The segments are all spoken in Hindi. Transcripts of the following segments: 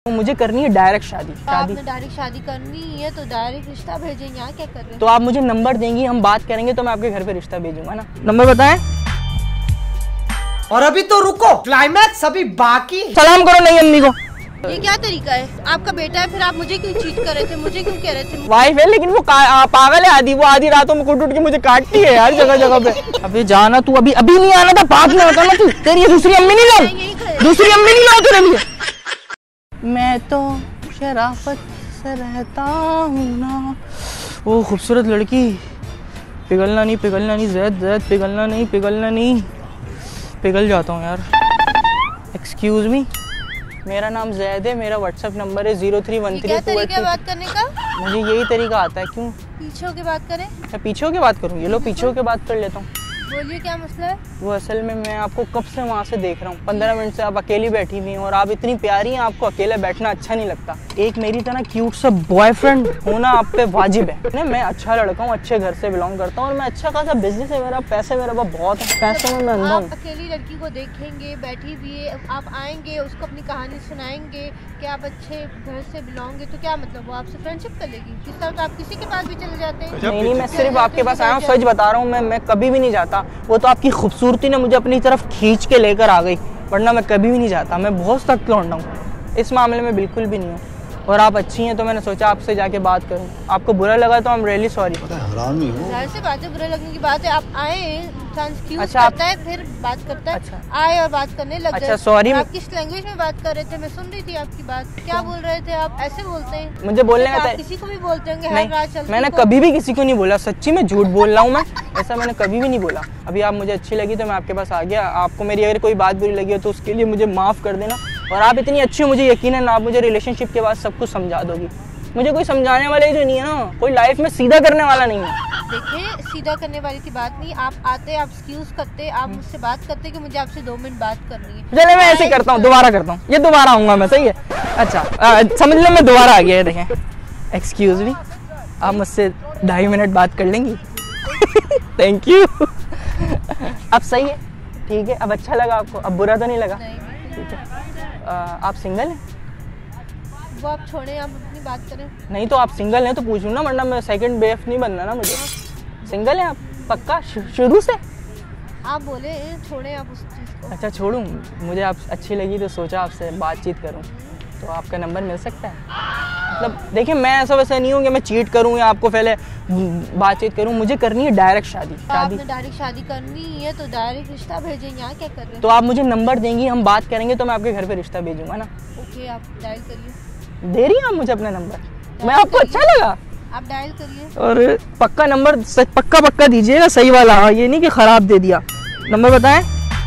तो मुझे करनी है डायरेक्ट शादी। आपने डायरेक्ट शादी करनी है तो डायरेक्ट रिश्ता भेजें, यहाँ क्या कर रहे हैं? तो आप मुझे नंबर देंगी, हम बात करेंगे, तो मैं आपके घर पे रिश्ता भेजूंगा ना। नंबर बताएं। और अभी तो रुको, क्लाइमैक्स अभी बाकी। सलाम करो नई अम्मी को। ये क्या तरीका है? आपका बेटा है, फिर आप मुझे क्यों चीट कर रहे थे? मुझे क्यों कह रहे थे? वाइफ है लेकिन वो पागल है आधी, वो आधी रातों में कुट के मुझे काटती है यार जगह जगह पे। अबे जाना तू, अभी नहीं आना था, बाद में होता ना तू। तेरी दूसरी अम्मी नहीं लाऊं, दूसरी अम्मी नहीं लाऊं तेरे लिए। मैं तो शराफत से रहता हूँ ना। वो खूबसूरत लड़की, पिघलना नहीं ज़ैद पिघलना नहीं, पिघल जाता हूँ यार। एक्सक्यूज मी, मेरा नाम जैद है, मेरा व्हाट्सएप नंबर है 0313। क्या तरीका है बात करने का? मुझे यही तरीका आता है। क्यों पीछे होके बात करें? मैं पीछे होके बात करूँ? ये लो पीछे होके बात कर लेता हूँ। बोलिए क्या मसला है? वो असल में मैं आपको कब से वहाँ से देख रहा हूँ, 15 मिनट से आप अकेली बैठी हुई हैं और आप इतनी प्यारी हैं, आपको अकेले बैठना अच्छा नहीं लगता। एक मेरी तरह क्यूट सा बॉयफ्रेंड होना आप पे वाजिब है। मैं अच्छा लड़का हूँ, अच्छे घर से बिलोंग करता हूँ और मैं अच्छा खासा बिजनेस है मेरा, पैसे मेरे पास बहुत है, पैसे में मैं अंधा हूँ। आप अकेली लड़की को देखेंगे बैठी हुई है, आप आएंगे उसको अपनी कहानी सुनाएंगे कि आप अच्छे घर से बिलोंग है, तो क्या मतलब वो आपसे फ्रेंडशिप कर लेगी? इस तरह तो आप किसी के पास भी चले जाते हैं। नहीं, मैं सिर्फ आपके पास आया हूँ, सच बता रहा हूँ। मैं कभी भी नहीं जाता। वो तो आपकी खूबसूरती ने मुझे अपनी तरफ खींच के लेकर आ गई, वरना मैं कभी भी नहीं जाता। मैं बहुत सख्त लौंडा हूँ, इस मामले में बिल्कुल भी नहीं हूँ। और आप अच्छी हैं तो मैंने सोचा आपसे जाके बात करूं। आपको बुरा लगा तो आई एम रियली सॉरी। हरामी हो। जाहिर सी बात है, बुरा लगने की बात है। आप आए, इंसान क्यों अच्छा, करता है, फिर बात करता है। अच्छा, आए और बात करने लग गए। अच्छा सॉरी। आप किस लैंग्वेज में बात कर रहे थे? मैं सुन रही थी आपकी बात। क्या बोल रहे थे आप? ऐसे बोलते हैं? मुझे बोलने का आप किसी को भी बोलते होंगे? नहीं, मैंने कभी भी किसी को नहीं बोला, सच्ची में झूठ बोल रहा हूँ मैं, ऐसा मैंने कभी भी नहीं बोला। अभी आप मुझे अच्छी लगी तो मैं आपके पास आ गया। आपको मेरी अगर कोई बात बुरी लगी हो तो उसके लिए मुझे माफ़ कर देना। और आप इतनी अच्छी हो, मुझे यकीन है आप मुझे रिलेशनशिप के बाद सब कुछ समझा दोगी। मुझे कोई समझाने वाला ही तो नहीं है ना, कोई लाइफ में सीधा करने वाला नहीं है। देखिए, सीधा करने वाली की बात नहीं। आप आते, आप एक्सक्यूज करते, आप मुझसे बात करते कि मुझे आपसे 2 मिनट बात करनी है। चले मैं ऐसे करता हूँ, दोबारा करता हूँ, ये दोबारा आऊँगा मैं, सही है? अच्छा समझ लो मैं दोबारा आ गया। देखें, एक्सक्यूज मी, आप मुझसे 2.5 मिनट बात कर लेंगी? Thank you. अब सही है, ठीक है, अब अच्छा लगा आपको, अब बुरा तो नहीं लगा? ठीक है। आप सिंगल हैं? वो आप छोड़े, आप अपनी बात करें। नहीं तो आप सिंगल हैं तो पूछूँ ना, वरना मैं सेकंड बेफ नहीं बनना ना मुझे। सिंगल हैं आप पक्का शुरू से? आप बोले छोड़े आप उस चीज़ को। अच्छा छोड़ूं, मुझे आप अच्छी लगी तो सोचा आपसे बातचीत करूं। तो आपका नंबर मिल सकता है? मतलब देखिए, मैं ऐसा वैसा नहीं हूँ कि मैं चीट करूं या आपको पहले बातचीत करूं। मुझे करनी है डायरेक्ट शादी। आपने डायरेक्ट शादी करनी है तो डायरेक्ट रिश्ता भेजें, यहाँ क्या कर रहे हैं? तो आप मुझे नंबर देंगी, हम बात करेंगे, तो मैं आपके घर पे रिश्ता भेजूंगा ना। ओके, आप डायल करिए। दे रही हैं आप मुझे अपना नंबर? मैं आपको अच्छा लगा? आप डायल करिए। और पक्का नंबर, पक्का दीजिएगा, सही वाला, हाँ, ये नहीं कि खराब दे दिया। नंबर बताएं।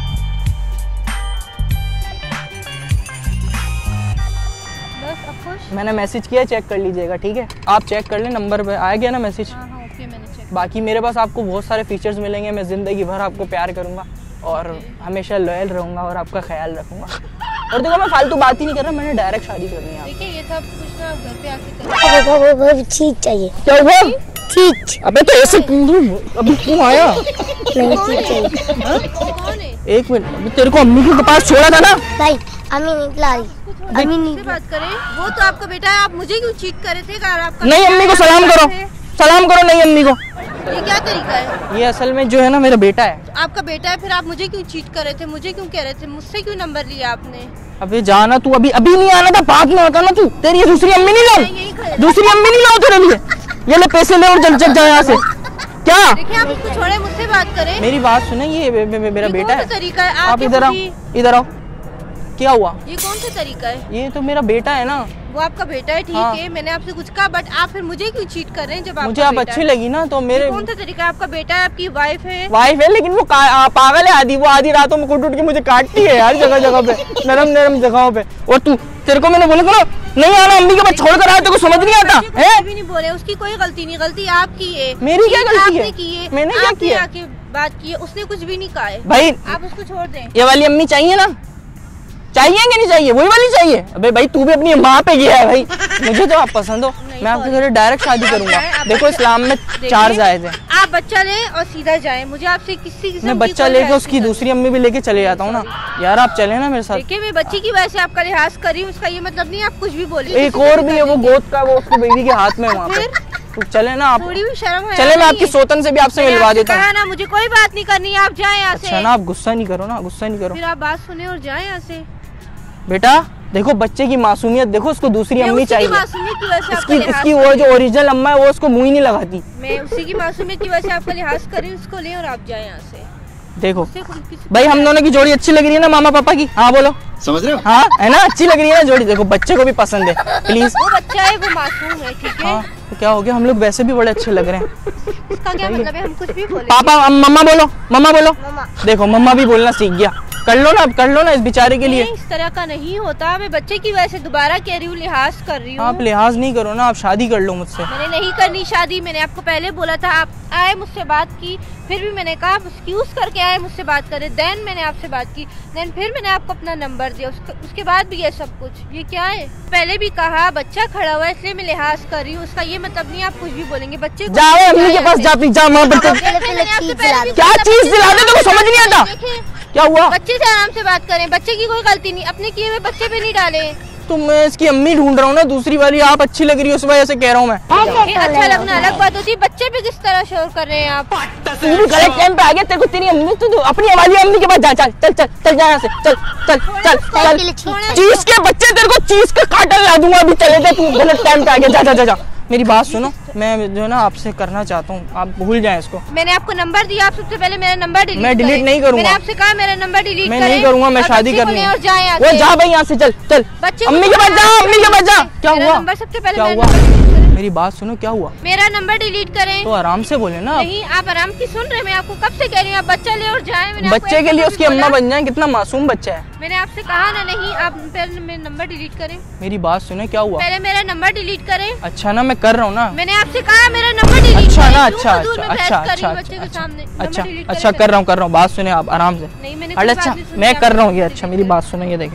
बस अब खुश? मैंने मैसेज किया, चेक कर लीजिएगा, ठीक है? आप चेक कर लें, नंबर पे आ गया ना मैसेज? हाँ, ओके, मैंने चेक। बाकी मेरे पास आपको बहुत सारे फीचर्स मिलेंगे। मैं ज़िंदगी भर आपको प्यार करूँगा और हमेशा लॉयल रहूँगा और आपका ख्याल रखूँगा। और देखो, मैं फालतू बात ही नहीं कर रहा, मैंने डायरेक्ट शादी करनी है। देखिए, ये सब कुछ ना घर पे आके वो ठीक चाहिए। क्या हुआ? ठीक। अबे तो ऐसे अभी क्यों आया? नहीं ठीक चाहिए। कौन है? एक मिनट, तेरे को अम्मी के पास छोड़ा था ना? नहीं, अम्मी नहीं ला रही। अम्मी नहीं। बात करें, वो तो आपका बेटा है, आप मुझे क्यों चीट कर रहे थे? अगर आपका नहीं, अम्मी को सलाम करो, सलाम करो नहीं अम्मी को। ये क्या तरीका है? ये असल में जो है ना मेरा बेटा है। आपका बेटा है, फिर आप मुझे क्यों चीट कर रहे थे? मुझे क्यों कह रहे थे? मुझसे क्यों नंबर लिया आपने? अबे जाना तू, अभी नहीं आना था, बाद में होता ना तू। तेरी दूसरी अम्मी नहीं लाऊं, दूसरी अम्मी नहीं लाऊं तेरे लिए। ये ले पैसे ले और जल्द जा यहाँ से। क्या? देखिए, आप उसको छोड़े, मुझसे बात करें। मेरी बात सुने, ये मेरा बेटा है। तरीका है? आप इधर आओ, इधर आओ। क्या हुआ? ये कौन सा तरीका है? ये तो मेरा बेटा है ना। वो आपका बेटा है, ठीक हाँ। है, मैंने आपसे कुछ कहा, बट आप फिर मुझे क्यों चीट कर रहे हैं? जब मुझे आप अच्छी लगी ना तो मेरे। कौन सा तरीका है? आपका बेटा है, आपकी वाइफ है। वाइफ है लेकिन वो पागल है आधी, वो आधी रातों में कुट के मुझे काटती है यार जगह जगह पे, नरम जगहों पे। और तू, तेरे को मैंने बोला था नहीं आना अम्मी के पास छोड़ कर आया, तेरे को समझ नहीं आता है? भी नहीं बोले, उसकी कोई गलती नहीं, गलती आपकी है। मेरी क्या गलती है? की है, मैंने क्या किया? बात की है, उसने कुछ भी नहीं कहा है। भाई आप उसको छोड़ दें। ये वाली अम्मी चाहिए ना? चाहिए कि नहीं चाहिए? वही वाली चाहिए? अबे भाई तू भी अपनी माँ पे गया है भाई। मुझे तो आप पसंद हो, मैं आपके घर डायरेक्ट शादी करूंगा। देखो इस्लाम में 4 जायज है। आप बच्चा ले और सीधा जाए, मुझे आपसे किसी मैं बच्चा लेके उसकी दूसरी अम्मी भी लेके चले जाता हूँ ना यार, आप चले ना मेरे साथ। देखिए मैं बच्ची की वजह से आपका लिहाज कर रही हूँ, उसका ये मतलब नहीं आप कुछ भी बोले। एक और भी है वो गोद का, वो उसको बेबी के हाथ में वहाँ पे। तो चले ना आप, थोड़ी भी शर्म है? चले मैं आपकी सोतन से भी आपसे मिलवा देता हूँ ना, मुझे कोई बात नहीं करनी, आप जाए यहाँ से। अच्छा ना, आप गुस्सा नहीं करो ना, गुस्सा नहीं करो। फिर आप बात सुने और जाए यहाँ से। बेटा देखो बच्चे की मासूमियत देखो, उसको दूसरी अम्मी चाहिए। मासूमियत की वजह से इसकी वो जो ओरिजिनल अम्मा है वो उसको मुंह ही नहीं लगाती। मैं उसी की मासूमियत की वजह से आपका लिहाज कर रही हूँ, उसको ले और आप जाए यहाँ से। देखो भाई हम दोनों की जोड़ी अच्छी लग रही है ना मामा पापा की? हाँ बोलो, समझ रहे हो? हाँ है ना, अच्छी लग रही है ना जोड़ी। देखो बच्चे को भी पसंद है, प्लीज। वो बच्चा है, वो मासूम है, ठीक है? हाँ तो क्या हो गया, हम लोग वैसे भी बड़े अच्छे लग रहे हैं। इसका क्या मतलब है? हम कुछ भी बोले। पापा मम्मा बोलो, मम्मा बोलो। मम्मा। देखो मम्मा भी बोलना सीख गया। कर लो ना, अब कर लो ना इस बेचारे के लिए। इस तरह का नहीं होता, मैं बच्चे की वजह से दोबारा कह रही हूँ, लिहाज कर रही हूँ। आप लिहाज नहीं करो ना, आप शादी कर लो मुझसे। मैंने नहीं करनी शादी, मैंने आपको पहले बोला था। आप आए मुझसे बात की, फिर भी मैंने कहा आप एक्सक्यूज करके आए मुझसे बात करे, देन मैंने आपसे बात की, देन फिर मैंने आपको अपना नंबर दिया, उसके बाद भी ये सब कुछ। ये क्या है? पहले भी कहा बच्चा खड़ा हुआ है इसलिए मैं लिहाज कर रही हूँ, उसका ये मतलब नहीं आप कुछ भी बोलेंगे। बच्चे को जाओ अम्मी के पास, जा जा माँ बच्चे। क्या चीज दिला दे, तेको समझ नहीं आता? क्या हुआ? बच्चे से आराम से बात करें, बच्चे की कोई गलती नहीं, अपने किए हुए बच्चे पे नहीं डाले। तो मैं इसकी अम्मी ढूंढ रहा हूँ ना, दूसरी वाली। आप अच्छी लग रही हो उस वजह से कह रहा हूँ मैं। अच्छा लगना अलग बात होती है, बच्चे पे किस तरह शोर कर रहे हैं आप? तू भी गलत टाइम पे आ गया। तेरे को तेरी अम्मी, तू अपनी वाली अम्मी के पास जा। चल चल चल चल जा यहाँ से, चल चल चल चल। चीज के बच्चे, तेरे को चीज का काटा ला दूंगा अभी। चले जा, तू गलत टाइम पे आ गया। जा जा जा जा। मेरी बात सुनो, मैं जो है ना आपसे करना चाहता हूँ, आप भूल जाएं इसको। मैंने आपको नंबर दिया, आप सबसे पहले मेरा नंबर डिलीट मैं डिलीट नहीं करूंगा। मैंने आपसे कहा मेरा नंबर डिलीट मैं नहीं करूंगा, मैं शादी करनी है। और जाए यहाँ वो से। जा भाई यहाँ से, चल चल। अम्मी के पास जा, अम्मी के पास जा। क्या हुआ? नंबर सबसे पहले क्या मेरा हुआ? नंबर डिलीट करें। मेरी बात सुनो, क्या हुआ? मेरा नंबर डिलीट करें। तो आराम से बोले ना। नहीं आप आराम की सुन रहे, मैं आपको कब से कह रही हूँ आप बच्चा ले और जाए। मैंने आपको बच्चे एक के लिए बार उसकी भी अम्मा बोला। बन जाए, कितना मासूम बच्चा है। मैंने आपसे कहा ना, नहीं आप पहले मेरा नंबर डिलीट करें। मेरी बात सुने, क्या हुआ? पहले मेरा नंबर डिलीट करें। अच्छा ना, मैं कर रहा हूँ ना। मैंने आपसे कहा मेरा नंबर डिलीट अच्छा करें। ना, क्यों अच्छा फजूल में अच्छा बहस अच्छा कर रही अच्छा हूँ बच्चे के सामने? नंबर अच्छा डिलीट अच्छा करें कर रहा हूँ। बात सुने आप आराम से। नहीं मैंने अरे कोई अच्छा बात नहीं सुनी, मैं आप कर रहा हूँ ये। डिलीट अच्छा करें। मेरी बात सुनो, ये देखें,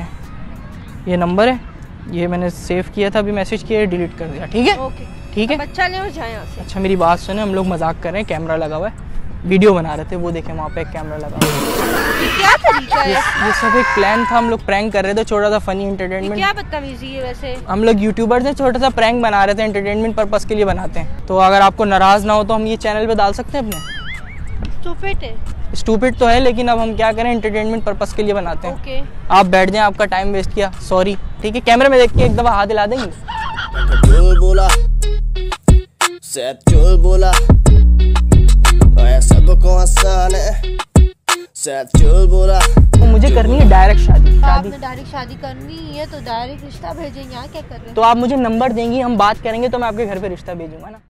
ये नंबर है, ये मैंने सेव किया था, अभी मैसेज किया, डिलीट कर दिया। ठीक है ओके ठीक है। बच्चा ले और जाए यहाँ से। अच्छा मेरी बात सुने, हम लोग मजाक कर रहे हैं, कैमरा लगा हुआ है, वीडियो बना रहे थे, वो देखे वहाँ पे एक कैमरा लगा हुआ है। ये क्या तरीका है? ये सब एक प्लान था, हम लोग प्रैंक कर रहे थे, छोटा सा फनी ये एंटरटेनमेंट। क्या बदतमीजी है वैसे? हम लोग यूट्यूबर्स हैं, छोटा सा प्रैंक बना रहे थे, एंटरटेनमेंट पर्पस के लिए बनाते हैं। तो अगर आपको नाराज ना हो तो हम ये चैनल पे डाल सकते हैं अपने। स्टूपिड है। स्टूपिड तो है, लेकिन अब हम क्या करें, एंटरटेनमेंट पर्पस के लिए बनाते हैं। ओके आप बैठ जाएं, आपका टाइम वेस्ट किया, सॉरी। ठीक है, कैमरे में देख के एक दफा हाथ हिला देंगे। चुल बोला, सैद चुल बोला, सबको आसान है, सैद चुल बोला। तो मुझे करनी है डायरेक्ट शादी। आपने डायरेक्ट शादी करनी है तो डायरेक्ट रिश्ता भेजें, यहाँ क्या कर रहे हैं? तो आप मुझे नंबर देंगी, हम बात करेंगे, तो मैं आपके घर पे रिश्ता भेजूंगा ना।